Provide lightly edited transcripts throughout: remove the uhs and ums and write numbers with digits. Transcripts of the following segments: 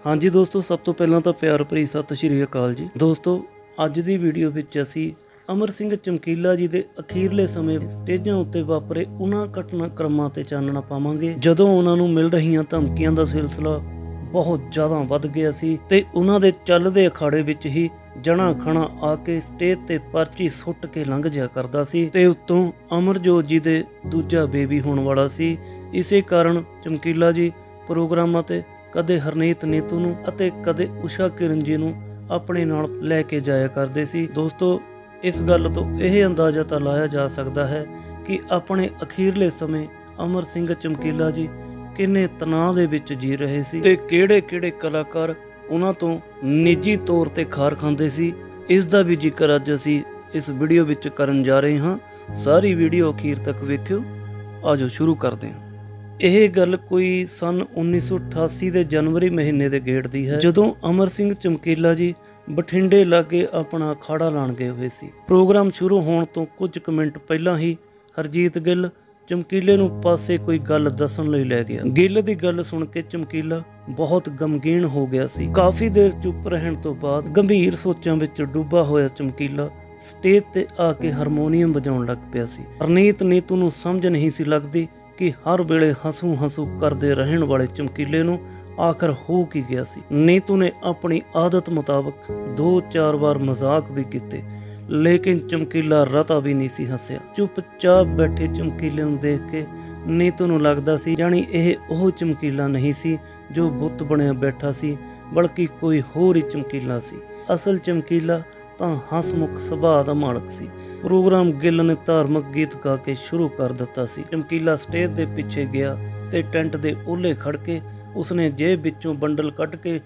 हाँ जी दोस्तों, सब तो पहला तो प्यार भरी सत श्री अकाल जी। दोस्तों ਅੱਜ ਦੀ ਵੀਡੀਓ ਵਿੱਚ ਅਸੀਂ ਅਮਰ ਸਿੰਘ ਚਮਕੀਲਾ ਜੀ ਦੇ ਅਖੀਰਲੇ ਸਮੇਂ ਸਟੇਜਾਂ ਉੱਤੇ ਵਾਪਰੇ ਉਹਨਾਂ ਘਟਨਾਕ੍ਰਮਾਂ ਤੇ ਚਾਨਣਾ ਪਾਵਾਂਗੇ ਜਦੋਂ ਉਹਨਾਂ ਨੂੰ ਮਿਲ ਰਹੀਆਂ ਧਮਕੀਆਂ ਦਾ ਸਿਲਸਿਲਾ ਬਹੁਤ ਜ਼ਿਆਦਾ ਵੱਧ ਗਿਆ ਸੀ ਤੇ ਉਹਨਾਂ ਦੇ ਚੱਲਦੇ ਅਖਾੜੇ ਵਿੱਚ ਹੀ ਜਣਾ ਖਣਾ ਆ ਕੇ ਸਟੇਜ ਤੇ ਪਰਚੀ ਸੁੱਟ ਕੇ ਲੰਘ ਜਾ ਕਰਦਾ ਸੀ ਤੇ ਉੱਤੋਂ ਅਮਰਜੋਤ ਜੀ ਦੇ ਦੂਜਾ ਬੇਬੀ ਹੋਣ ਵਾਲਾ ਸੀ। ਇਸੇ ਕਾਰਨ ਚਮਕੀਲਾ ਜੀ ਪ੍ਰੋਗਰਾਮਾਂ ਤੇ ਕਦੇ ਹਰਨੀਤ ਨੀਤੂ ਨੂੰ ਅਤੇ ਕਦੇ ਉਸ਼ਾ ਕਿਰਨ ਜੀ ਨੂੰ ਆਪਣੇ ਨਾਲ ਲੈ ਕੇ ਜਾਇਆ ਕਰਦੇ ਸੀ। ਦੋਸਤੋ ਇਸ ਗੱਲ ਤੋਂ ਇਹ ਅੰਦਾਜ਼ਾ ਤਾਂ ਲਾਇਆ ਜਾ ਸਕਦਾ ਹੈ ਕਿ ਆਪਣੇ ਅਖੀਰਲੇ ਸਮੇਂ ਅਮਰ ਸਿੰਘ ਚਮਕੀਲਾ ਜੀ ਕਿੰਨੇ ਤਣਾਅ ਦੇ ਵਿੱਚ ਜੀ ਰਹੇ ਸੀ ਤੇ ਕਿਹੜੇ ਕਲਾਕਾਰ ਉਹਨਾਂ ਤੋਂ ਨਿੱਜੀ ਤੌਰ ਤੇ ਖਾਰ ਖਾਂਦੇ ਸੀ। ਇਸ ਦਾ ਵੀ ਜ਼ਿਕਰ ਅੱਜ ਅਸੀਂ ਇਸ ਵੀਡੀਓ ਵਿੱਚ ਕਰਨ ਜਾ ਰਹੇ ਹਾਂ। ਸਾਰੀ ਵੀਡੀਓ ਅਖੀਰ ਤੱਕ ਵੇਖਿਓ। ਆਜੋ ਸ਼ੁਰੂ ਕਰਦੇ ਹਾਂ। ਇਹ ਗੱਲ ਕੋਈ ਸਨ 1988 ਦੇ ਜਨਵਰੀ ਮਹੀਨੇ ਦੇ ਗੇੜ ਦੀ ਹੈ ਜਦੋਂ ਅਮਰ ਸਿੰਘ ਚਮਕੀਲਾ ਜੀ ਬਠਿੰਡੇ ਲਾਗੇ ਆਪਣਾ ਅਖਾੜਾ ਲਾਣ ਗਏ ਹੋਏ ਸੀ। ਪ੍ਰੋਗਰਾਮ ਸ਼ੁਰੂ ਹੋਣ ਤੋਂ ਕੁਝ ਕੁ ਮਿੰਟ ਪਹਿਲਾਂ ਹੀ ਹਰਜੀਤ ਗਿੱਲ ਚਮਕੀਲੇ ਨੂੰ ਪਾਸੇ ਕੋਈ ਗੱਲ ਦੱਸਣ ਲਈ ਲੈ ਗਿਆ। ਗਿੱਲ ਦੀ ਗੱਲ ਸੁਣ ਕੇ ਚਮਕੀਲਾ ਬਹੁਤ ਗਮਗੀਨ ਹੋ ਗਿਆ ਸੀ। ਕਾਫੀ ਦੇਰ ਚੁੱਪ ਰਹਿਣ ਤੋਂ ਬਾਅਦ ਗੰਭੀਰ ਸੋਚਾਂ ਵਿੱਚ ਡੁੱਬਾ ਹੋਇਆ ਚਮਕੀਲਾ ਸਟੇਜ ਤੇ ਆ ਕੇ ਹਾਰਮੋਨੀਅਮ ਵਜਾਉਣ ਲੱਗ ਪਿਆ ਸੀ। ਹਰਨੀਤ ਨੀਤੂ ਨੂੰ ਸਮਝ ਨਹੀਂ ਸੀ ਲੱਗਦੀ ਕਿ ਹਰ ਵੇਲੇ ਹੰਸੂ ਕਰਦੇ ਰਹਿਣ ਵਾਲੇ ਚਮਕੀਲੇ ਨੂੰ ਆਖਰ ਹੋ ਕੀ ਗਿਆ ਸੀ। ਨੀਤੂ ਨੇ ਆਪਣੀ ਆਦਤ ਮੁਤਾਬਕ 2-4 ਵਾਰ ਮਜ਼ਾਕ ਵੀ ਕੀਤੇ ਲੇਕਿਨ ਚਮਕੀਲਾ ਰਤਾ ਵੀ ਨਹੀਂ ਸੀ ਹੱਸਿਆ। ਚੁੱਪਚਾਪ ਬੈਠੇ ਚਮਕੀਲੇ ਨੂੰ ਦੇਖ ਕੇ ਨੀਤੂ ਨੂੰ ਲੱਗਦਾ ਸੀ ਜਾਣੀ ਇਹ ਉਹ ਚਮਕੀਲਾ ਨਹੀਂ ਸੀ ਜੋ ਬੁੱਤ ਬਣਿਆ ਬੈਠਾ ਸੀ, ਬਲਕਿ ਕੋਈ ਹੋਰ ਹੀ ਚਮਕੀਲਾ ਸੀ। ਅਸਲ ਚਮਕੀਲਾ ਤਾਂ ਹਸਮੁਖ ਸੁਭਾਅ ਦਾ ਮਾਲਕ ਸੀ। ਪ੍ਰੋਗਰਾਮ ਗਿੱਲ ਨੇ ਧਾਰਮਿਕ ਗੀਤ ਗਾ ਕੇ ਸ਼ੁਰੂ ਕਰ ਦਿੱਤਾ ਸੀ। ਚਮਕੀਲਾ ਸਟੇਜ ਦੇ ਪਿੱਛੇ ਗਿਆ ਤੇ ਟੈਂਟ ਦੇ ਓਹਲੇ ਖੜ ਕੇ ਉਸਨੇ ਜੇਬ ਵਿੱਚੋਂ ਬੰਡਲ ਕੱਢ ਕੇ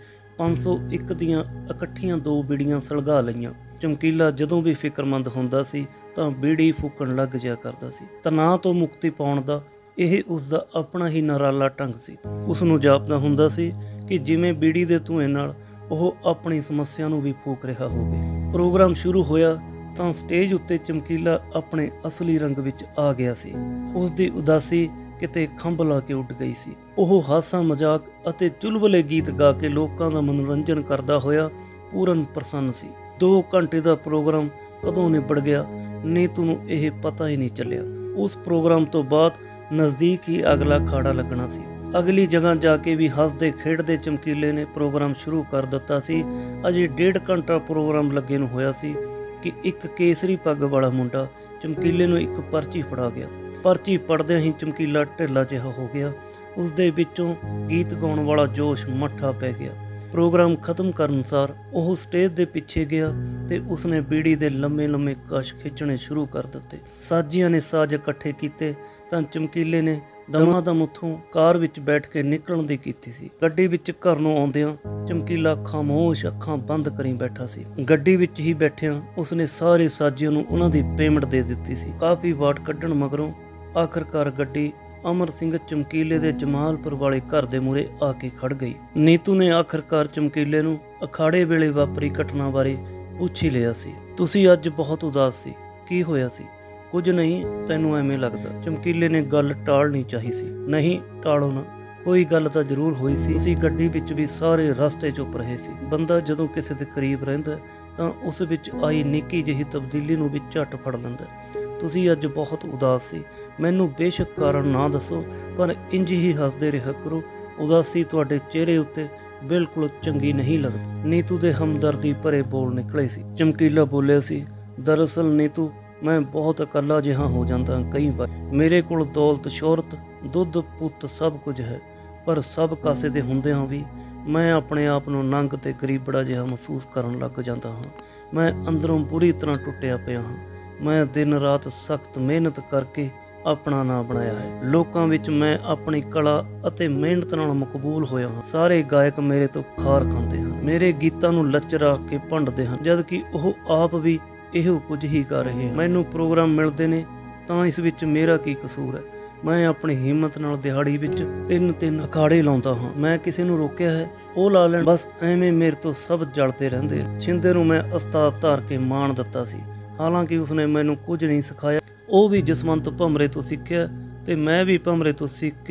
501 ਦੀਆਂ ਇਕੱਠੀਆਂ 2 ਬੀੜੀਆਂ ਸਲਗਾ ਲਈਆਂ। ਚਮਕੀਲਾ ਜਦੋਂ ਵੀ ਫਿਕਰਮੰਦ ਹੁੰਦਾ ਸੀ ਤਾਂ ਬੀੜੀ ਫੂਕਣ ਲੱਗ ਜਿਆ ਕਰਦਾ ਸੀ। ਤਣਾਅ ਤੋਂ ਮੁਕਤੀ ਪਾਉਣ ਦਾ ਇਹ ਉਸਦਾ ਆਪਣਾ ਹੀ ਨਰਾਲਾ ਢੰਗ ਸੀ। ਉਸ ਨੂੰ ਜਾਪਦਾ ਹੁੰਦਾ ਸੀ ਕਿ ਜਿਵੇਂ ਬੀੜੀ ਦੇ ਧੂਏ ਨਾਲ ਉਹ ਆਪਣੀ ਸਮੱਸਿਆ ਨੂੰ ਵੀ ਫੂਕ ਰਿਹਾ ਹੋਵੇ। ਪ੍ਰੋਗਰਾਮ ਸ਼ੁਰੂ ਹੋਇਆ ਤਾਂ ਸਟੇਜ ਉੱਤੇ ਚਮਕੀਲਾ ਆਪਣੇ ਅਸਲੀ ਰੰਗ ਵਿੱਚ ਆ ਗਿਆ ਸੀ। ਉਸ ਦੀ ਉਦਾਸੀ ਕਿਤੇ ਖੰਭ ਲਾ ਕੇ ਉੱਡ ਗਈ ਸੀ। ਉਹ ਹਾਸਾ ਮਜ਼ਾਕ ਅਤੇ ਚੁਲਬਲੇ ਗੀਤ ਗਾ ਕੇ ਲੋਕਾਂ ਦਾ ਮਨੋਰੰਜਨ ਕਰਦਾ ਹੋਇਆ ਪੂਰਨ ਪ੍ਰਸੰਨ ਸੀ। 2 ਘੰਟੇ ਦਾ ਪ੍ਰੋਗਰਾਮ ਕਦੋਂ ਨਿਬੜ ਗਿਆ ਨੀਤੂ ਨੂੰ ਇਹ ਪਤਾ ਹੀ ਨਹੀਂ ਚੱਲਿਆ। ਉਸ ਪ੍ਰੋਗਰਾਮ ਤੋਂ ਬਾਅਦ ਨਜ਼ਦੀਕ ਹੀ ਅਗਲਾ ਅਖਾੜਾ ਲੱਗਣਾ ਸੀ। ਅਗਲੀ ਜਗ੍ਹਾ ਜਾ ਕੇ ਵੀ ਹੱਸਦੇ ਖੇਡਦੇ ਚਮਕੀਲੇ ਨੇ ਪ੍ਰੋਗਰਾਮ ਸ਼ੁਰੂ ਕਰ ਦਿੱਤਾ ਸੀ। ਅਜੇ 1.5 ਘੰਟਾ ਪ੍ਰੋਗਰਾਮ ਲੱਗੇ ਨੂੰ ਹੋਇਆ ਸੀ ਕਿ ਇੱਕ ਕੇਸਰੀ ਪੱਗ ਵਾਲਾ ਮੁੰਡਾ ਚਮਕੀਲੇ ਨੂੰ ਇੱਕ ਪਰਚੀ ਫੜਾ ਗਿਆ। ਪਰਚੀ ਪੜ੍ਹਦਿਆਂ ਹੀ ਚਮਕੀਲਾ ਢਿੱਲਾ ਜਿਹਾ ਹੋ ਗਿਆ। ਉਸ ਦੇ ਵਿੱਚੋਂ ਗੀਤ ਗਾਉਣ ਵਾਲਾ ਜੋਸ਼ ਮੱਠਾ ਪੈ ਗਿਆ। ਪ੍ਰੋਗਰਾਮ ਖਤਮ ਕਰਨ ਸਾਰ ਉਹ ਸਟੇਜ ਦੇ ਪਿੱਛੇ ਗਿਆ ਤੇ ਉਸਨੇ ਬੀੜੀ ਦੇ ਲੰਮੇ ਕਸ਼ ਖਿੱਚਣੇ ਸ਼ੁਰੂ ਕਰ ਦਿੱਤੇ। ਸਾਜੀਆਂ ਨੇ ਸਾਜ਼ ਇਕੱਠੇ ਕੀਤੇ ਤਾਂ ਚਮਕੀਲੇ ਨੇ ਦਮਾਦਮ ਉੱਥੋਂ ਕਾਰ ਵਿੱਚ ਬੈਠ ਕੇ ਨਿਕਲਣ ਦੀ ਕੀਤੀ ਸੀ। ਗੱਡੀ ਵਿੱਚ ਘਰ ਨੂੰ ਆਉਂਦਿਆਂ ਚਮਕੀਲਾ ਖਾਮੋਸ਼ ਅੱਖਾਂ ਬੰਦ ਕਰੀ ਬੈਠਾ ਸੀ। ਗੱਡੀ ਵਿੱਚ ਹੀ ਬੈਠਿਆਂ ਉਸਨੇ ਸਾਰੇ ਸਾਜੀਆਂ ਨੂੰ ਉਹਨਾਂ ਦੀ ਪੇਮੈਂਟ ਦੇ ਦਿੱਤੀ ਸੀ। ਕਾਫੀ ਵਾਟ ਕੱਢਣ ਮਗਰੋਂ ਆਖਰਕਾਰ ਗੱਡੀ ਅਮਰ ਸਿੰਘ ਚਮਕੀਲੇ ਦੇ ਜਮਾਲਪੁਰ ਵਾਲੇ ਘਰ ਦੇ ਮੂਹਰੇ ਆ ਕੇ ਖੜ ਗਈ। ਨੀਤੂ ਨੇ ਆਖਰਕਾਰ ਚਮਕੀਲੇ ਨੂੰ ਅਖਾੜੇ ਵੇਲੇ ਵਾਪਰੀ ਘਟਨਾ ਬਾਰੇ ਪੁੱਛ ਹੀ ਲਿਆ ਸੀ। ਤੁਸੀਂ ਅੱਜ ਬਹੁਤ ਉਦਾਸ ਸੀ, ਕੀ ਹੋਇਆ ਸੀ? ਕੁਝ ਨਹੀਂ, ਤੈਨੂੰ ਐਵੇਂ ਲੱਗਦਾ। ਚਮਕੀਲੇ ਨੇ ਗੱਲ ਟਾਲਣੀ ਚਾਹੀ ਸੀ। ਨਹੀਂ ਟਾਲੋ ਨਾ, ਕੋਈ ਗੱਲ ਤਾਂ ਜ਼ਰੂਰ ਹੋਈ ਸੀ। ਅਸੀਂ ਗੱਡੀ ਵਿੱਚ ਵੀ ਸਾਰੇ ਰਸਤੇ ਚੁੱਪ ਰਹੇ ਸੀ। ਬੰਦਾ ਜਦੋਂ ਕਿਸੇ ਦੇ ਕਰੀਬ ਰਹਿੰਦਾ ਤਾਂ ਉਸ ਵਿੱਚ ਆਈ ਨਿੱਕੀ ਜਿਹੀ ਤਬਦੀਲੀ ਨੂੰ ਵੀ ਝੱਟ ਫੜ ਲੈਂਦਾ। ਤੁਸੀਂ ਅੱਜ ਬਹੁਤ ਉਦਾਸ ਸੀ। ਮੈਨੂੰ ਬੇਸ਼ੱਕ ਕਾਰਨ ਨਾ ਦੱਸੋ, ਪਰ ਇੰਝ ਹੀ ਹੱਸਦੇ ਰਿਹਾ ਕਰੋ। ਉਦਾਸੀ ਤੁਹਾਡੇ ਚਿਹਰੇ ਉੱਤੇ ਬਿਲਕੁਲ ਚੰਗੀ ਨਹੀਂ ਲੱਗਦੀ। ਨੀਤੂ ਦੇ ਹਮਦਰਦੀ ਭਰੇ ਬੋਲ ਨਿਕਲੇ ਸੀ। ਚਮਕੀਲਾ ਬੋਲਿਆ ਸੀ, ਦਰਅਸਲ ਨੀਤੂ ਮੈਂ ਬਹੁਤ ਇਕੱਲਾ ਜਿਹਾ ਹੋ ਜਾਂਦਾ ਕਈ ਵਾਰ। ਮੇਰੇ ਕੋਲ ਦੌਲਤ ਸ਼ੋਹਰਤ ਦੁੱਧ ਪੁੱਤ ਸਭ ਕੁਝ ਹੈ, ਪਰ ਸਭ ਕਾਸੇ ਦੇ ਹੁੰਦਿਆਂ ਵੀ ਮੈਂ ਆਪਣੇ ਆਪ ਨੂੰ ਨੰਗ ਤੇ ਗਰੀਬੜਾ ਜਿਹਾ ਮਹਿਸੂਸ ਕਰਨ ਲੱਗ ਜਾਂਦਾ ਹਾਂ। ਮੈਂ ਅੰਦਰੋਂ ਪੂਰੀ ਤਰ੍ਹਾਂ ਟੁੱਟਿਆ ਪਿਆ ਹਾਂ। ਮੈਂ ਦਿਨ ਰਾਤ ਸਖਤ ਮਿਹਨਤ ਕਰਕੇ ਆਪਣਾ ਨਾਂ ਬਣਾਇਆ ਹੈ। ਲੋਕਾਂ ਵਿੱਚ ਮੈਂ ਆਪਣੀ ਕਲਾ ਅਤੇ ਮਿਹਨਤ ਨਾਲ ਮਕਬੂਲ ਹੋਇਆ ਹਾਂ। ਸਾਰੇ ਗਾਇਕ ਮੇਰੇ ਤੋਂ ਖਾਰ ਖਾਂਦੇ ਹਨ, ਮੇਰੇ ਗੀਤਾਂ ਨੂੰ ਲੱਚਰਾ ਕੇ ਭੰਡਦੇ ਹਨ, ਜਦਕਿ ਉਹ ਆਪ ਵੀ ਇਹੋ ਕੁਝ ਹੀ ਕਰ ਰਹੇ ਹਨ। ਮੈਨੂੰ ਪ੍ਰੋਗਰਾਮ ਮਿਲਦੇ ਨੇ ਤਾਂ ਇਸ ਵਿੱਚ ਮੇਰਾ ਕੀ ਕਸੂਰ ਹੈ? ਮੈਂ ਆਪਣੀ ਹਿੰਮਤ ਨਾਲ ਦਿਹਾੜੀ ਵਿੱਚ 3 ਅਖਾੜੇ ਲਾਉਂਦਾ ਹਾਂ। ਮੈਂ ਕਿਸੇ ਨੂੰ ਰੋਕਿਆ ਹੈ? ਉਹ ਲਾ ਲੈਣ, ਬਸ ਐਵੇਂ ਮੇਰੇ ਤੋਂ ਸਭ ਜਲਦੇ ਰਹਿੰਦੇ। ਛਿੰਦੇ ਨੂੰ ਮੈਂ ਉਸਤਾਦ ਧਾਰ ਕੇ ਮਾਣ ਦਿੱਤਾ ਸੀ, ਹਾਲਾਂਕਿ ਉਸਨੇ ਮੈਨੂੰ ਕੁਝ ਨਹੀਂ ਸਿਖਾਇਆ। ਉਹ ਵੀ ਜਸਵੰਤ ਭੰਮਰੇ ਤੋਂ ਸਿੱਖਿਆ ਤੇ ਮੈਂ ਵੀ ਭੰਮਰੇ ਤੋਂ ਸਿੱਖ ਕੇ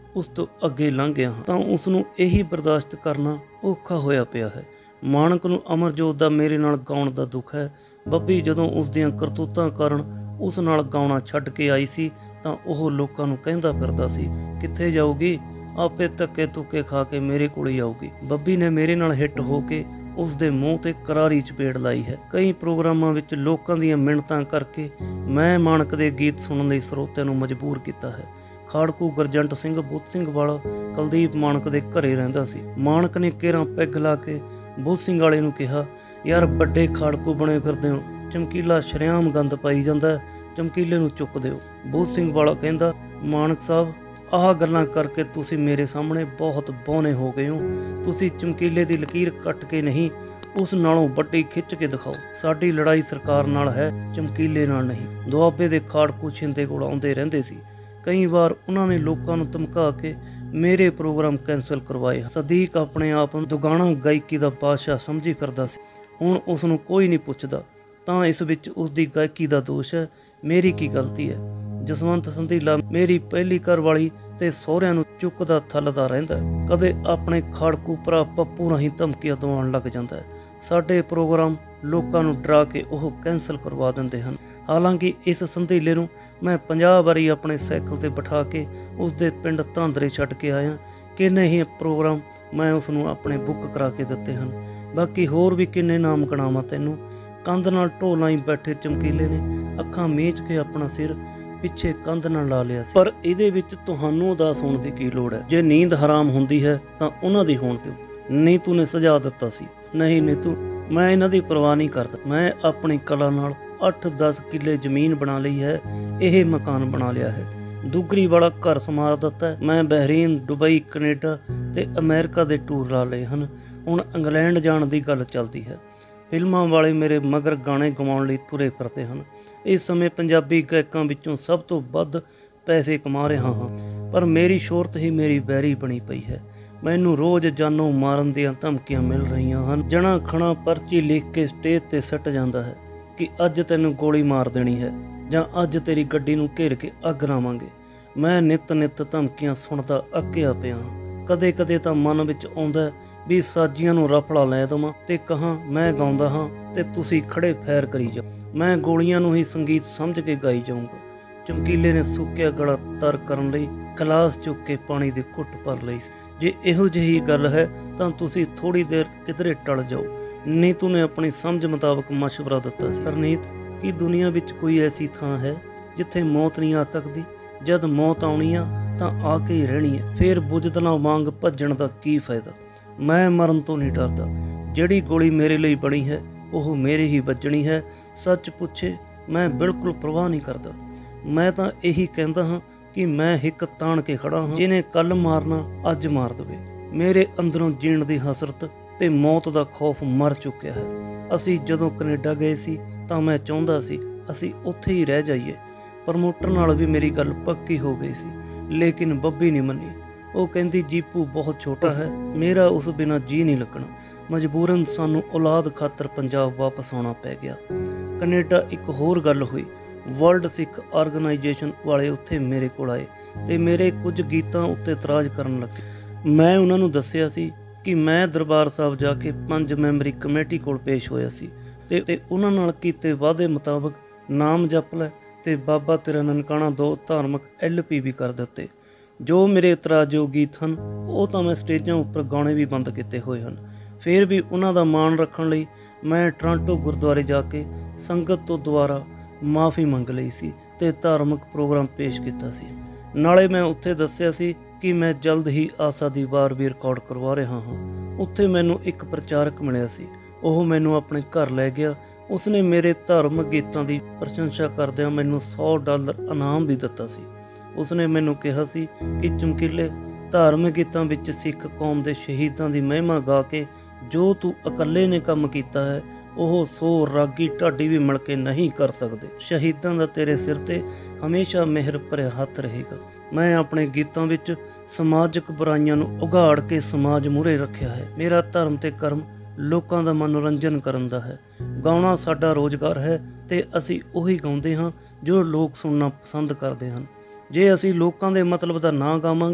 ਉਸ ਤੋਂ ਅੱਗੇ ਲੰਘ ਗਿਆ ਹਾਂ ਤਾਂ ਉਸ ਨੂੰ ਇਹੀ ਬਰਦਾਸ਼ਤ ਕਰਨਾ ਔਖਾ ਹੋਇਆ ਪਿਆ ਹੈ। ਮਾਣਕ ਨੂੰ ਅਮਰਜੋਤ ਦਾ ਮੇਰੇ ਨਾਲ ਗਾਉਣ ਦਾ ਦੁੱਖ ਹੈ। ਬੱਬੀ ਜਦੋਂ ਉਸ ਦੀਆਂ ਕਰਤੂਤਾਂ ਕਾਰਨ ਉਸ ਨਾਲ ਗਾਉਣਾ ਛੱਡ ਕੇ ਆਈ ਸੀ ਤਾਂ ਉਹ ਲੋਕਾਂ ਨੂੰ ਕਹਿੰਦਾ ਫਿਰਦਾ ਸੀ, ਕਿੱਥੇ ਜਾਊਗੀ, ਆਪੇ ਧੱਕੇ ਧੁੱਕੇ ਖਾ ਕੇ ਮੇਰੇ ਕੋਲ ਹੀ ਆਊਗੀ। ਬੱਬੀ ਨੇ ਮੇਰੇ ਨਾਲ ਹਿੱਟ ਹੋ ਕੇ ਉਸ ਦੇ ਮੂੰਹ ਤੇ ਕਰਾਰੀ ਚਪੇੜ ਲਾਈ ਹੈ। ਕਈ ਪ੍ਰੋਗਰਾਮਾਂ ਵਿੱਚ ਲੋਕਾਂ ਦੀਆਂ ਮਿੰਨਤਾਂ ਕਰਕੇ ਮੈਂ ਮਾਣਕ ਦੇ ਗੀਤ ਸੁਣਨ ਲਈ ਸਰੋਤਿਆਂ ਨੂੰ ਮਜਬੂਰ ਕੀਤਾ ਹੈ। ਖਾੜਕੂ ਗੁਰਜੰਟ ਸਿੰਘ ਬੁੱਧ ਸਿੰਘ ਵਾਲਾ ਕੁਲਦੀਪ ਮਾਣਕ ਦੇ ਘਰੇ ਰਹਿੰਦਾ ਸੀ। ਮਾਣਕ ਨੇ ਕੇਰਾਂ ਪੈਗ ਲਾ ਕੇ ਬੁੱਧ ਸਿੰਘ ਵਾਲੇ ਨੂੰ ਕਿਹਾ, ਯਾਰ ਵੱਡੇ ਖਾੜਕੂ ਬਣੇ ਫਿਰਦੇ ਹੋ, ਚਮਕੀਲਾ ਸ਼ਰੇਆਮ ਗੰਦ ਪਾਈ ਜਾਂਦਾ, ਚਮਕੀਲੇ ਨੂੰ ਚੁੱਕ ਦਿਓ। ਬੁੱਧ ਸਿੰਘ ਵਾਲਾ ਕਹਿੰਦਾ, ਮਾਣਕ ਸਾਹਿਬ ਆਹ ਗੱਲਾਂ ਕਰਕੇ ਤੁਸੀਂ ਮੇਰੇ ਸਾਹਮਣੇ ਬਹੁਤ ਬੌਨੇ ਹੋ ਗਏ ਹੋ। ਤੁਸੀਂ ਚਮਕੀਲੇ ਦੀ ਲਕੀਰ ਕੱਟ ਕੇ ਨਹੀਂ, ਉਸ ਨਾਲੋਂ ਵੱਡੀ ਖਿੱਚ ਕੇ ਦਿਖਾਓ। ਸਾਡੀ ਲੜਾਈ ਸਰਕਾਰ ਨਾਲ ਹੈ, ਚਮਕੀਲੇ ਨਾਲ ਨਹੀਂ। ਦੁਆਬੇ ਦੇ ਖਾੜਕੂ ਛਿੰਦੇ ਕੋਲ ਆਉਂਦੇ ਰਹਿੰਦੇ ਸੀ। ਕਈ ਵਾਰ ਉਹਨਾਂ ਨੇ ਲੋਕਾਂ ਨੂੰ ਧਮਕਾ ਕੇ ਮੇਰੇ ਪ੍ਰੋਗਰਾਮ ਕੈਂਸਲ ਕਰਵਾਏ। ਸਦੀਕ ਆਪਣੇ ਆਪ ਨੂੰ ਦੁਗਾਣਾ ਗਾਇਕੀ ਦਾ ਬਾਦਸ਼ਾਹ ਸਮਝੀ ਫਿਰਦਾ ਸੀ। ਹੁਣ ਉਸ ਨੂੰ ਕੋਈ ਨਹੀਂ ਪੁੱਛਦਾ ਤਾਂ ਇਸ ਵਿੱਚ ਉਸ ਦੀ ਗਾਇਕੀ ਦਾ ਦੋਸ਼ ਹੈ, ਮੇਰੀ ਕੀ ਗਲਤੀ ਹੈ। ਜਸਵੰਤ ਸੰਧੀਲਾ ਮੇਰੀ ਪਹਿਲੀ ਘਰ ਵਾਲੀ ਤੇ ਸਹੁਰਿਆਂ ਨੂੰ ਚੁੱਕਦਾ ਥੱਲਦਾ ਰਹਿੰਦਾ ਹੈ। ਕਦੇ ਆਪਣੇ ਖਾੜਕੂ ਭਰਾ ਪੱਪੂ ਰਾਹੀਂ ਧਮਕੀਆਂ ਦਵਾਉਣ ਲੱਗ ਜਾਂਦਾ ਹੈ। ਸਾਡੇ ਪ੍ਰੋਗਰਾਮ ਲੋਕਾਂ ਨੂੰ ਡਰਾ ਕੇ ਉਹ ਕੈਂਸਲ ਕਰਵਾ ਦਿੰਦੇ ਹਨ। ਹਾਲਾਂਕਿ ਇਸ ਸੰਧੀਲੇ ਨੂੰ ਮੈਂ 50 ਵਾਰੀ ਆਪਣੇ ਸਾਈਕਲ ਤੇ ਬਿਠਾ ਕੇ ਉਸ ਦੇ ਪਿੰਡ ਧਾਂਦਰੇ ਛੱਡ ਕੇ ਆਇਆ। ਕਿੰਨੇ ਹੀ ਪ੍ਰੋਗਰਾਮ ਮੈਂ ਉਸ ਨੂੰ ਆਪਣੇ ਬੁੱਕ ਕਰਾ ਕੇ ਦਿੱਤੇ ਹਨ। ਬਾਕੀ ਹੋਰ ਵੀ ਕਿੰਨੇ ਨਾਮ ਗਣਾਵਾਂ ਤੈਨੂੰ। ਕੰਧ ਨਾਲ ਢੋਲਾਂ ਹੀ ਬੈਠੇ ਚਮਕੀਲੇ ਨੇ ਅੱਖਾਂ ਮੀਚ ਕੇ ਆਪਣਾ ਸਿਰ ਪਿੱਛੇ ਕੰਧ ਨਾਲ ਲਾ ਲਿਆ ਸੀ। ਪਰ ਇਹਦੇ ਵਿੱਚ ਤੁਹਾਨੂੰ ਉਦਾਸ ਹੋਣ ਦੀ ਕੀ ਲੋੜ ਹੈ। ਜੇ ਨੀਂਦ ਹਰਾਮ ਹੁੰਦੀ ਹੈ ਤਾਂ ਉਹਨਾਂ ਦੀ ਹੋਣ ਦਿਓ। ਨੀਤੂ ਨੇ ਸੁਝਾਅ ਦਿੱਤਾ ਸੀ, ਨਹੀਂ ਨੀਤੂ, ਮੈਂ ਇਹਨਾਂ ਦੀ ਪਰਵਾਹ ਨਹੀਂ ਕਰਦਾ। ਮੈਂ ਆਪਣੀ ਕਲਾ ਨਾਲ 8-10 ਕਿੱਲੇ ਜ਼ਮੀਨ ਬਣਾ ਲਈ ਹੈ, ਇਹ ਮਕਾਨ ਬਣਾ ਲਿਆ ਹੈ, ਦੁਗਰੀ ਵਾਲਾ ਘਰ ਸਮਾਰ ਦਿੱਤਾ ਹੈ। ਮੈਂ ਬਹਿਰੀਨ, ਦੁਬਈ, ਕੈਨੇਡਾ ਤੇ ਅਮਰੀਕਾ ਦੇ ਟੂਰ ਲਾ ਲਏ ਹਨ। ਹੁਣ ਇੰਗਲੈਂਡ ਜਾਣ ਦੀ ਗੱਲ ਚੱਲਦੀ ਹੈ। ਫਿਲਮਾਂ ਵਾਲੇ ਮੇਰੇ ਮਗਰ ਗਾਣੇ ਗਵਾਉਣ ਲਈ ਤੁਰੇ ਫਿਰਦੇ ਹਨ। ਇਸ ਸਮੇਂ ਪੰਜਾਬੀ ਗਾਇਕਾਂ ਵਿੱਚੋਂ ਸਭ ਤੋਂ ਵੱਧ ਪੈਸੇ ਕਮਾ ਰਿਹਾ ਹਾਂ, ਪਰ ਮੇਰੀ ਸ਼ੋਹਰਤ ਹੀ ਮੇਰੀ ਵੈਰੀ ਬਣੀ ਪਈ ਹੈ। ਮੈਨੂੰ ਰੋਜ਼ ਜਾਨੋਂ ਮਾਰਨ ਦੀਆਂ ਧਮਕੀਆਂ ਮਿਲ ਰਹੀਆਂ ਹਨ। ਜਣਾ ਖਣਾ ਪਰਚੀ ਲਿਖ ਕੇ ਸਟੇਜ ਤੇ ਸੱਟ ਜਾਂਦਾ ਹੈ ਕਿ ਅੱਜ ਤੈਨੂੰ ਗੋਲੀ ਮਾਰ ਦੇਣੀ ਹੈ ਜਾਂ ਅੱਜ ਤੇਰੀ ਗੱਡੀ ਨੂੰ ਘੇਰ ਕੇ ਅੱਗ ਲਾਵਾਂਗੇ। ਮੈਂ ਨਿਤ ਧਮਕੀਆਂ ਸੁਣਦਾ ਅੱਕਿਆ ਪਿਆ ਹਾਂ। ਕਦੇ ਕਦੇ ਤਾਂ ਮਨ ਵਿੱਚ ਆਉਂਦਾ ਵੀ ਸਾਜੀਆਂ ਨੂੰ ਰਫੜਾ ਲੈ ਦੇਵਾਂ ਤੇ ਕਹਾਂ ਮੈਂ ਗਾਉਂਦਾ ਹਾਂ ਤੇ ਤੁਸੀਂ ਖੜੇ ਫੈਰ ਕਰੀ ਜਾਓ। ਮੈਂ ਗੋਲੀਆਂ ਨੂੰ ਹੀ ਸੰਗੀਤ ਸਮਝ ਕੇ ਗਾਈ ਜਾਊਂਗਾ। ਚਮਕੀਲੇ ਨੇ ਸੁੱਕਿਆ ਗਲਾ ਤਰ ਕਰਨ ਲਈ ਗਲਾਸ ਚੁੱਕ ਕੇ ਪਾਣੀ ਦੀ ਘੁੱਟ ਭਰ ਲਈ। ਜੇ ਇਹੋ ਜਿਹੀ ਗੱਲ ਹੈ ਤਾਂ ਤੁਸੀਂ ਥੋੜੀ ਦੇਰ ਕਿਧਰੇ ਟਲ ਜਾਓ। ਨੀਤੂ ਨੇ ਆਪਣੀ ਸਮਝ ਮੁਤਾਬਕ ਮਸ਼ਵਰਾ ਦਿੱਤਾ ਸੀ। ਹਰਨੀਤ, ਕੀ ਦੁਨੀਆ ਵਿੱਚ ਕੋਈ ਐਸੀ ਥਾਂ ਹੈ ਜਿੱਥੇ ਮੌਤ ਨਹੀਂ ਆ ਸਕਦੀ? ਜਦ ਮੌਤ ਆਉਣੀ ਆ ਤਾਂ ਆ ਕੇ ਹੀ ਰਹਿਣੀ ਹੈ, ਫਿਰ ਬੁਝਦਲਾਂ ਵਾਂਗ ਭੱਜਣ ਦਾ ਕੀ ਫਾਇਦਾ। ਮੈਂ ਮਰਨ ਤੋਂ ਨਹੀਂ ਡਰਦਾ। ਜਿਹੜੀ ਗੋਲੀ ਮੇਰੇ ਲਈ ਬਣੀ ਹੈ ਉਹ ਮੇਰੇ ਹੀ ਵੱਜਣੀ ਹੈ। ਸੱਚ ਪੁੱਛੇ ਮੈਂ ਬਿਲਕੁਲ ਪਰਵਾਹ ਨਹੀਂ ਕਰਦਾ। ਮੈਂ ਤਾਂ ਇਹੀ ਕਹਿੰਦਾ ਹਾਂ ਕਿ ਮੈਂ ਹਿੱਕ ਤਾਣ ਕੇ ਖੜਾ ਹਾਂ। ਜਿਹਨੇ ਕੱਲ ਮਾਰਨਾ ਅੱਜ ਮਾਰ ਦੇਵੇ। ਮੇਰੇ ਅੰਦਰੋਂ ਜੀਣ ਦੀ ਹਸਰਤ ਤੇ ਮੌਤ ਦਾ ਖੌਫ ਮਰ ਚੁੱਕਿਆ ਹੈ। ਅਸੀਂ ਜਦੋਂ ਕੈਨੇਡਾ ਗਏ ਸੀ ਤਾਂ ਮੈਂ ਚਾਹੁੰਦਾ ਸੀ ਅਸੀਂ ਉੱਥੇ ਹੀ ਰਹਿ ਜਾਈਏ। ਪ੍ਰਮੋਟਰ ਨਾਲ ਵੀ ਮੇਰੀ ਗੱਲ ਪੱਕੀ ਹੋ ਗਈ ਸੀ, ਲੇਕਿਨ ਬੱਬੀ ਨਹੀਂ ਮੰਨੀ। ਉਹ ਕਹਿੰਦੀ ਜੀਪੂ ਬਹੁਤ ਛੋਟਾ ਹੈ, ਮੇਰਾ ਉਸ ਬਿਨਾਂ ਜੀ ਨਹੀਂ ਲੱਗਣਾ। ਮਜਬੂਰਨ ਸਾਨੂੰ ਔਲਾਦ ਖਾਤਰ ਪੰਜਾਬ ਵਾਪਸ ਆਉਣਾ ਪੈ ਗਿਆ। ਕੈਨੇਡਾ ਇੱਕ ਹੋਰ ਗੱਲ ਹੋਈ। ਵਰਲਡ ਸਿੱਖ ਆਰਗੇਨਾਈਜੇਸ਼ਨ ਵਾਲੇ ਉੱਥੇ ਮੇਰੇ ਕੋਲ ਆਏ ਤੇ ਮੇਰੇ ਕੁਝ ਗੀਤਾਂ ਉੱਤੇ ਇਤਰਾਜ਼ ਕਰਨ ਲੱਗੇ। ਮੈਂ ਉਹਨਾਂ ਨੂੰ ਦੱਸਿਆ ਸੀ ਕਿ ਮੈਂ ਦਰਬਾਰ ਸਾਹਿਬ ਜਾ ਕੇ 5 ਮੈਂਬਰੀ ਕਮੇਟੀ ਕੋਲ ਪੇਸ਼ ਹੋਇਆ ਸੀ ਤੇ ਉਹਨਾਂ ਨਾਲ ਕੀਤੇ ਵਾਅਦੇ ਮੁਤਾਬਕ ਨਾਮ ਜਪ ਲੈ ਤੇ ਬਾਬਾ ਤੇਰਾ ਨਨਕਾਣਾ 2 ਧਾਰਮਿਕ LP ਵੀ ਕਰ ਦਿੱਤੇ। ਜੋ ਮੇਰੇ ਇਤਰਾਜ਼ਯੋਗ ਗੀਤ ਹਨ ਉਹ ਤਾਂ ਮੈਂ ਸਟੇਜਾਂ ਉੱਪਰ ਗਾਉਣੇ ਵੀ ਬੰਦ ਕੀਤੇ ਹੋਏ ਹਨ। ਫਿਰ ਵੀ ਉਹਨਾਂ ਦਾ ਮਾਣ ਰੱਖਣ ਲਈ ਮੈਂ ਟੋਰਾਂਟੋ ਗੁਰਦੁਆਰੇ ਜਾ ਕੇ ਸੰਗਤ ਤੋਂ ਦੁਆਰਾ ਮਾफ़ੀ ਮੰਗ ਲਈ ਸੀ ਤੇ ਧਾਰਮਿਕ ਪ੍ਰੋਗਰਾਮ ਪੇਸ਼ ਕੀਤਾ ਸੀ। ਨਾਲੇ ਮੈਂ ਉੱਥੇ ਦੱਸਿਆ ਸੀ ਕਿ ਮੈਂ ਜਲਦ ਹੀ ਆਸਾ ਦੀ ਵਾਰ ਵੀ ਰਿਕਾਰਡ ਕਰਵਾ ਰਿਹਾ ਹਾਂ। ਉੱਥੇ ਮੈਨੂੰ ਇੱਕ ਪ੍ਰਚਾਰਕ ਮਿਲਿਆ ਸੀ। ਉਹ ਮੈਨੂੰ ਆਪਣੇ ਘਰ ਲੈ ਗਿਆ। ਉਸਨੇ ਮੇਰੇ ਧਾਰਮਿਕ ਗੀਤਾਂ ਦੀ ਪ੍ਰਸ਼ੰਸਾ ਕਰਦਿਆਂ ਮੈਨੂੰ $100 ਇਨਾਮ ਵੀ ਦਿੱਤਾ ਸੀ। ਉਸਨੇ ਮੈਨੂੰ ਕਿਹਾ ਸੀ ਕਿ ਚਮਕੀਲੇ, ਧਾਰਮਿਕ ਗੀਤਾਂ ਵਿੱਚ ਸਿੱਖ ਕੌਮ ਦੇ ਸ਼ਹੀਦਾਂ ਦੀ ਮਹਿਮਾ ਗਾ ਕੇ ਜੋ ਤੂੰ ਇਕੱਲੇ ਨੇ ਕੰਮ ਕੀਤਾ ਹੈ ਉਹ 100 ਰਾਗੀ ਢਾਡੀ ਵੀ ਮਿਲ ਕੇ ਨਹੀਂ ਕਰ ਸਕਦੇ। ਸ਼ਹੀਦਾਂ ਦਾ ਤੇਰੇ ਸਿਰ ਤੇ ਹਮੇਸ਼ਾ ਮਿਹਰ ਭਰਿਆ ਹੱਥ ਰਹੇਗਾ। ਮੈਂ ਆਪਣੇ ਗੀਤਾਂ ਵਿੱਚ ਸਮਾਜਿਕ ਬੁਰਾਈਆਂ ਨੂੰ ਉਘਾੜ ਕੇ ਸਮਾਜ ਮੂਹਰੇ ਰੱਖਿਆ ਹੈ। ਮੇਰਾ ਧਰਮ ਤੇ ਕਰਮ ਲੋਕਾਂ ਦਾ ਮਨੋਰੰਜਨ ਕਰਨ ਦਾ ਹੈ। ਗਾਉਣਾ ਸਾਡਾ ਰੋਜ਼ਗਾਰ ਹੈ ਤੇ ਅਸੀਂ ਉਹੀ ਗਾਉਂਦੇ ਹਾਂ ਜੋ ਲੋਕ ਸੁਣਨਾ ਪਸੰਦ ਕਰਦੇ ਹਨ। ਜੇ ਅਸੀਂ ਲੋਕਾਂ ਦੇ ਮਤਲਬ ਦਾ ਨਾ ਗਾਵਾਂਗੇ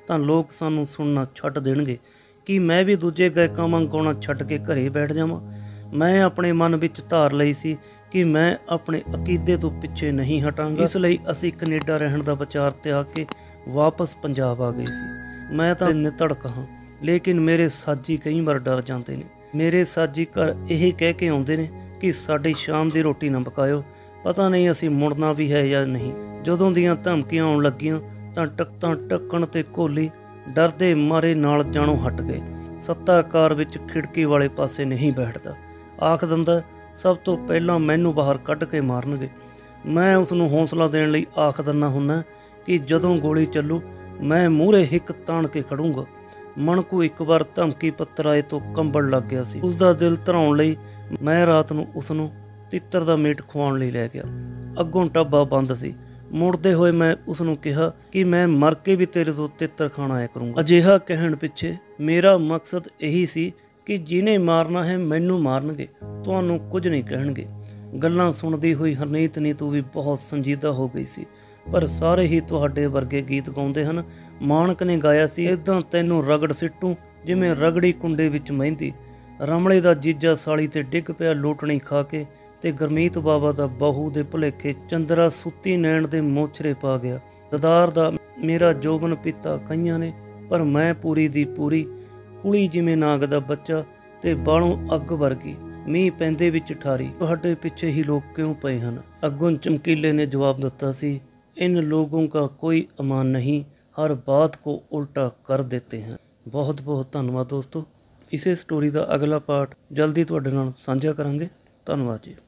ਤਾਂ ਲੋਕ ਸਾਨੂੰ ਸੁਣਨਾ ਛੱਡ ਦੇਣਗੇ। ਕਿ ਮੈਂ ਵੀ ਦੂਜੇ ਗਾਇਕਾਂ ਵਾਂਗ ਗਾਉਣਾ ਛੱਡ ਕੇ ਘਰੇ ਬੈਠ ਜਾਵਾਂ? ਮੈਂ ਆਪਣੇ ਮਨ ਵਿੱਚ ਧਾਰ ਲਈ ਸੀ ਕਿ ਮੈਂ ਆਪਣੇ ਅਕੀਦੇ ਤੋਂ ਪਿੱਛੇ ਨਹੀਂ ਹਟਾਂਗਾ। ਇਸ ਲਈ ਅਸੀਂ ਕੈਨੇਡਾ ਰਹਿਣ ਦਾ ਵਿਚਾਰ ਤਿਆਗ ਕੇ ਵਾਪਸ ਪੰਜਾਬ ਆ ਗਏ ਸੀ। ਮੈਂ ਤਾਂ ਨਿਧੜਕ ਹਾਂ, ਲੇਕਿਨ ਮੇਰੇ ਸਾਜੀ ਕਈ ਵਾਰ ਡਰ ਜਾਂਦੇ ਨੇ। ਮੇਰੇ ਸਾਜੀ ਘਰ ਇਹ ਕਹਿ ਕੇ ਆਉਂਦੇ ਨੇ ਕਿ ਸਾਡੀ ਸ਼ਾਮ ਦੀ ਰੋਟੀ ਨਾ ਪਕਾਇਓ, ਪਤਾ ਨਹੀਂ ਅਸੀਂ ਮੁੜਨਾ ਵੀ ਹੈ ਜਾਂ ਨਹੀਂ। ਜਦੋਂ ਦੀਆਂ ਧਮਕੀਆਂ ਆਉਣ ਲੱਗੀਆਂ ਤਾਂ ਟੱਕਣ ਤੇ ਕੋਹਲੀ ਡਰਦੇ ਮਾਰੇ ਨਾਲ ਜਾਣੋਂ ਹਟ ਗਏ। ਸੱਤਾ ਕਾਰ ਵਿੱਚ ਖਿੜਕੀ ਵਾਲੇ ਪਾਸੇ ਨਹੀਂ ਬੈਠਦਾ, ਆਖ ਦਿੰਦਾ ਸਭ ਤੋਂ ਪਹਿਲਾਂ ਮੈਨੂੰ ਬਾਹਰ ਕੱਢ ਕੇ ਮਾਰਨਗੇ। ਮੈਂ ਉਸ ਨੂੰ ਹੌਸਲਾ ਦੇਣ ਲਈ ਆਖ ਦਿੰਦਾ ਹੁੰਦਾ ਕਿ ਜਦੋਂ ਗੋਲੀ ਚੱਲੂ ਮੈਂ ਮੂਹਰੇ ਹਿੱਕ ਤਾਣ ਕੇ ਖੜੂੰਗਾ। ਮਣਕੂ ਇੱਕ ਵਾਰ ਧਮਕੀ ਪੱਤਰ ਆਏ ਤੋਂ ਕੰਬਣ ਲੱਗ ਗਿਆ ਸੀ। ਉਸ ਦਾ ਦਿਲ ਧਰਾਉਣ ਲਈ ਮੈਂ ਰਾਤ ਨੂੰ ਉਸ ਨੂੰ ਤਿੱਤਰ ਦਾ ਮੀਟ ਖਵਾਉਣ ਲਈ ਲੈ ਗਿਆ। ਅੱਗੋਂ ਢਾਬਾ ਬੰਦ ਸੀ। ਮੁੜਦੇ ਹੋਏ ਮੈਂ ਉਸ ਨੂੰ ਕਿਹਾ ਕਿ ਮੈਂ ਮਰ ਕੇ ਵੀ ਤੇਰੇ ਤੋਂ ਤਿੱਤਰ ਖਾਣ ਆਇਆ ਕਰੂੰਗਾ। ਅਜਿਹਾ ਕਹਿਣ ਪਿੱਛੇ ਮੇਰਾ ਮਕਸਦ ਇਹੀ ਸੀ ਕਿ ਜਿਹਨੇ ਮਾਰਨਾ ਹੈ ਮੈਨੂੰ ਮਾਰਨਗੇ, ਤੁਹਾਨੂੰ ਕੁਝ ਨਹੀਂ ਕਹਿਣਗੇ। ਗੱਲਾਂ ਸੁਣਦੀ ਹੋਈ ਹਰਨੀਤ ਨੀਤੂ ਵੀ ਬਹੁਤ ਸੰਜੀਦਾ ਹੋ ਗਈ ਸੀ। ਪਰ ਸਾਰੇ ਹੀ ਤੁਹਾਡੇ ਵਰਗੇ ਗੀਤ ਗਾਉਂਦੇ ਹਨ। ਮਾਣਕ ਨੇ ਗਾਇਆ ਸੀ, ਇੱਦਾਂ ਤੈਨੂੰ ਰਗੜ ਸਿੱਟੂ ਜਿਵੇਂ ਰਗੜੀ ਕੁੰਡੇ ਵਿੱਚ ਮਹਿੰਦੀ। ਰਮਲੇ ਦਾ ਜੀਜਾ ਸਾਲੀ ਤੇ ਡਿੱਗ ਪਿਆ ਲੋਟਣੀ ਖਾ ਕੇ, ਤੇ ਗੁਰਮੀਤ ਬਾਬਾ ਦਾ ਬਹੂ ਦੇ ਭੁਲੇਖੇ ਚੰਦਰਾ ਸੁੱਤੀ ਨੈਣ ਦੇ ਮੋਛਰੇ ਪਾ ਗਿਆ। ਗਦਾਰ ਦਾ ਮੇਰਾ ਜੋਬਨ ਪੀਤਾ ਕਈਆਂ ਨੇ, ਪਰ ਮੈਂ ਪੂਰੀ ਦੀ ਪੂਰੀ ਕੁੜੀ ਜਿਵੇਂ ਨਾਗ ਦਾ ਬੱਚਾ ਤੇ ਬਾਲੋਂ ਅੱਗ ਵਰਗੀ ਮੀਂਹ ਪੈਂਦੇ ਵਿੱਚ ਠਾਰੀ। ਤੁਹਾਡੇ ਪਿੱਛੇ ਹੀ ਲੋਕ ਕਿਉਂ ਪਏ ਹਨ? ਅੱਗੋਂ ਚਮਕੀਲੇ ਨੇ ਜਵਾਬ ਦਿੱਤਾ ਸੀ, इन लोगों का कोई अमान नहीं, हर बात को उल्टा कर देते हैं। बहुत बहुत धन्यवाद दोस्तों। इसे स्टोरी का अगला पार्ट जल्दी तुहाडे नाल साझा करांगे। धन्यवाद जी।